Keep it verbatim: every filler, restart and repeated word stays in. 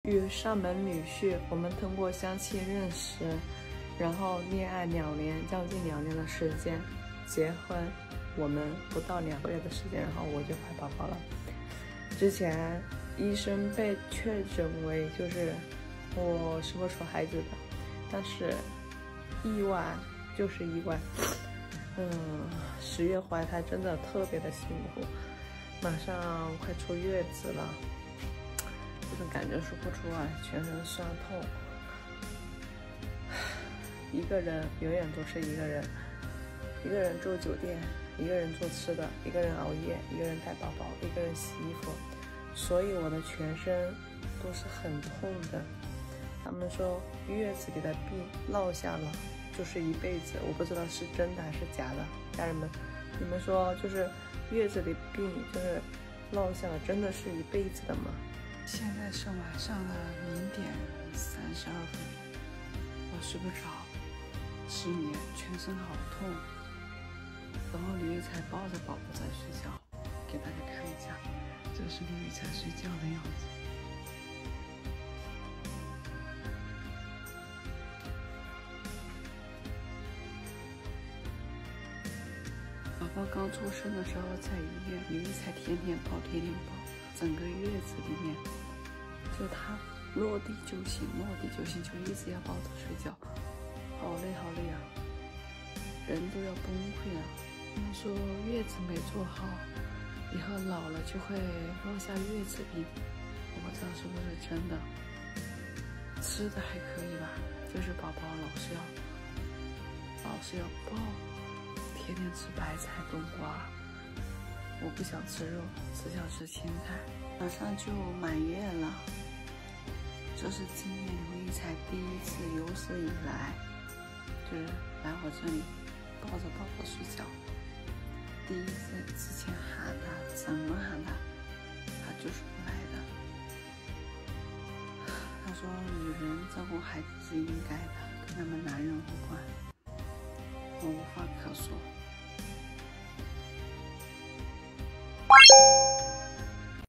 与上门女婿，我们通过相亲认识，然后恋爱两年，将近两年的时间，结婚，我们不到两个月的时间，然后我就怀宝宝了。之前医生被确诊为就是我是不出孩子的，但是意外就是意外。嗯，十月怀胎真的特别的辛苦，马上快出月子了，这种感觉说不出来，全身酸痛。一个人永远都是一个人，一个人住酒店，一个人做吃的，一个人熬夜，一个人带宝宝，一个人洗衣服，所以我的全身都是很痛的。他们说月子里的病落下了就是一辈子，我不知道是真的还是假的。家人们，你们说就是月子里病就是落下了，真的是一辈子的吗？ 现在是晚上的零点三十二分，我睡不着，失眠，全身好痛，然后李玉才抱着宝宝在睡觉，给大家看一下，这是李玉才睡觉的样子。宝宝刚出生的时候在医院，李玉才天天抱，天天抱，整个月子里面，就他落地就醒，落地就醒，就一直要抱着睡觉，好累好累啊，人都要崩溃了。他们说月子没做好，以后老了就会落下月子病，我不知道是不是真的。吃的还可以吧，就是宝宝老是要老是要抱。天天吃白菜冬瓜，我不想吃肉，只想吃青菜。马上就满月了，这是今年刘玉才第一次有史以来，就是来我这里抱着宝宝睡觉。第一次之前喊他，怎么喊他，他就是不来的。他说女人照顾孩子是应该的，跟他们男人无关。我无话可说。